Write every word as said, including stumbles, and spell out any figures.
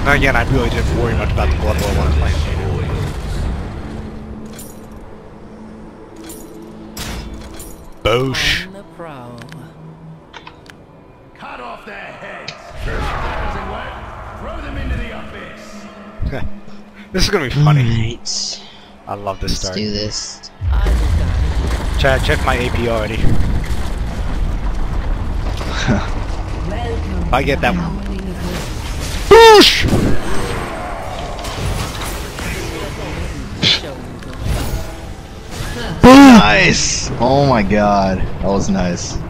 Now again, I really didn't worry much about the Blood Bowl when I was playing. Boosh. Cut off their heads. If that doesn't work, throw them into the abyss. This is gonna be funny. Alright. I love this Let's start. do this. Chad, check my A P already. If I get that one. Boosh! Nice! Oh my god. That was nice.